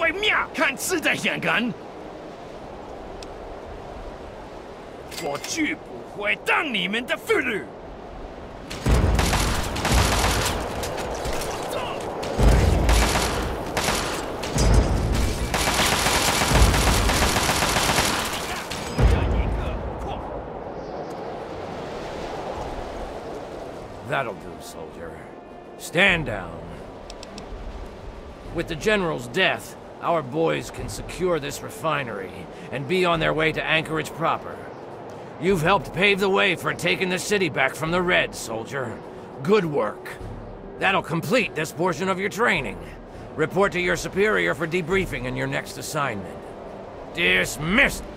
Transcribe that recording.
会命，看吃在眼干。我绝不会当你们的俘虏。 That'll do, soldier. Stand down. With the General's death, our boys can secure this refinery and be on their way to Anchorage proper. You've helped pave the way for taking the city back from the Reds, soldier. Good work. That'll complete this portion of your training. Report to your superior for debriefing in your next assignment. Dismissed!